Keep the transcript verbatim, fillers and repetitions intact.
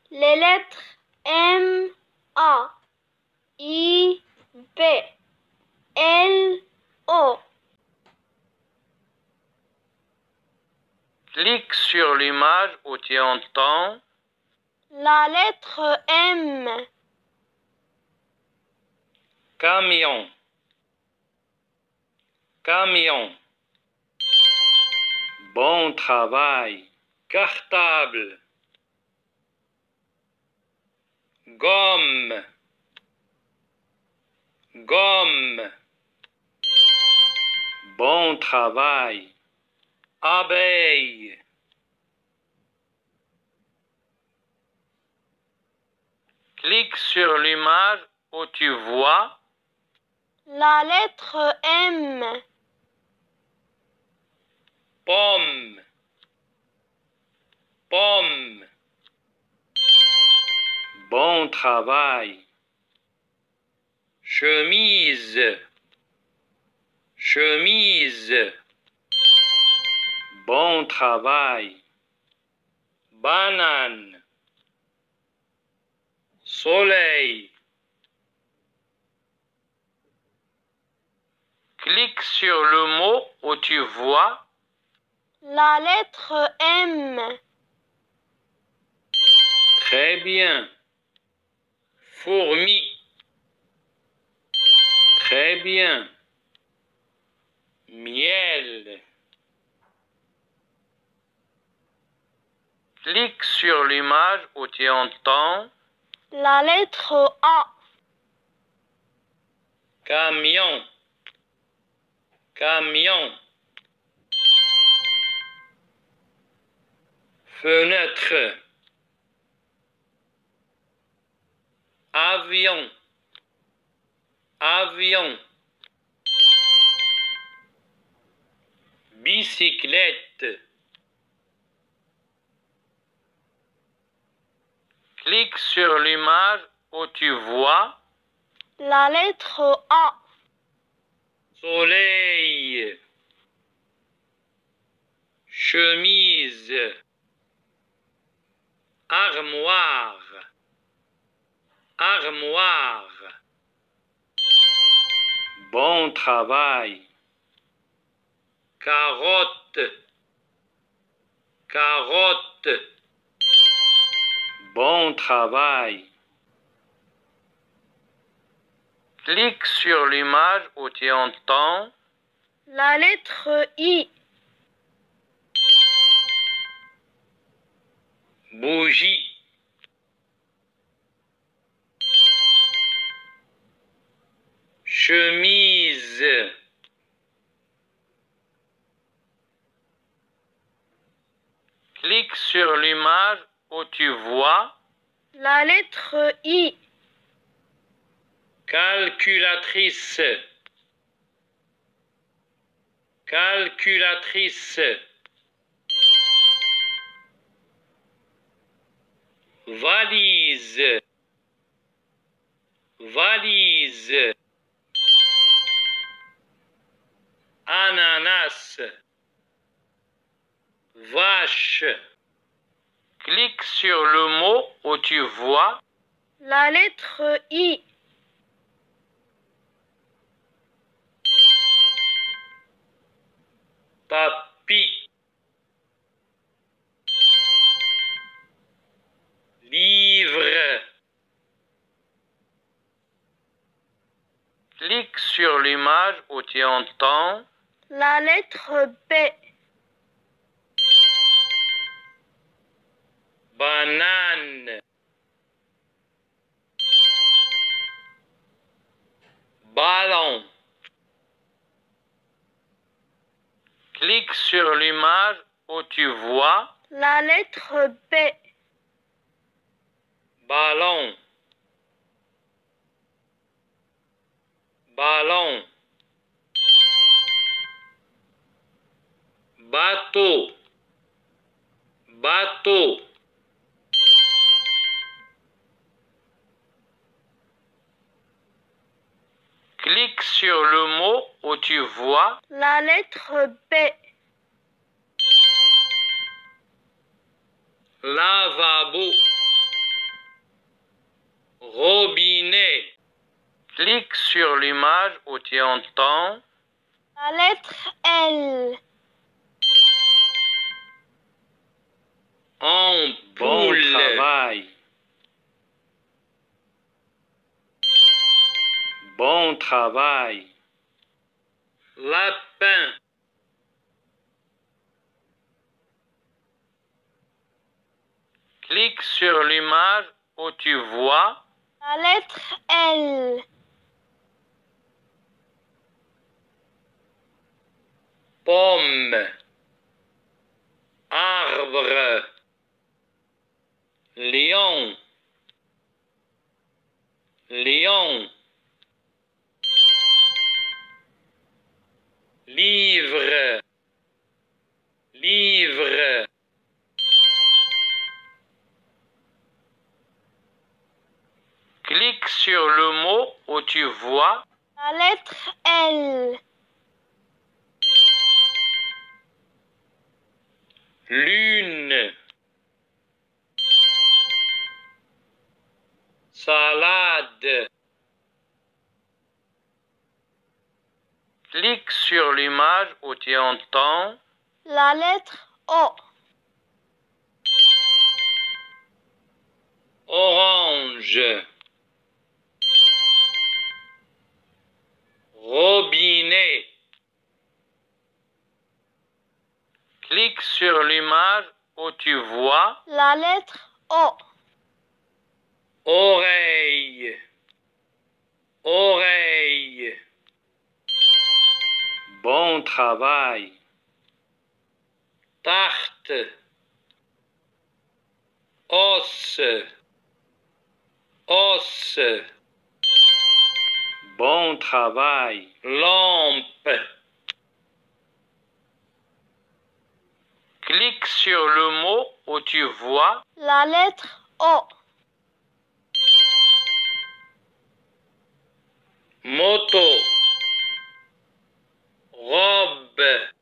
Les lettres M, A, I, B, L, O. Clique sur l'image où tu entends La lettre M. camion, camion. Bon travail. Cartable, gomme, gomme. Bon travail. Abeille. Clique sur l'image où tu vois La lettre M. pomme, pomme. Bon travail. Chemise, chemise. Bon travail. Banane, soleil. Clique sur le mot où tu vois La lettre M. très bien. Fourmi, très bien. Miel. Clique sur l'image où tu entends La lettre A. camion, camion. Fenêtre, avion, avion. Bicyclette. Clique sur l'image où tu vois La lettre A. soleil, chemise, armoire, armoire. Bon travail. Carotte, carotte. Bon travail. Clique sur l'image où tu entends La lettre I. bougie, chemise. Clique sur l'image où tu vois La lettre I. calculatrice, calculatrice. Valise, valise. Ananas, vache. Clique sur le mot où tu vois La lettre I. tapis, livre. Clique sur l'image où tu entends La lettre B. banane, ballon. Clique sur l'image où tu vois La lettre B. ballon, ballon. Bateau, bateau. Clique sur le mot où tu vois La lettre B. lavabo, robinet. Clique sur l'image où tu entends la lettre L. Bon travail. Bon travail. Lapin. Clique sur l'image où tu vois la lettre L. Pomme. Arbre. Lion. Lion. Livre. Livre. Clique sur le mot où tu vois la lettre L. Lune. Salade. Clique sur l'image où tu entends la lettre O. Orange. Robinet. Clique sur l'image où tu vois la lettre O. Oreille. Oreille. Bon travail. Tarte. Os. Os. Bon travail. Lampe. Clique sur le mot où tu vois la lettre O. moto. Robe.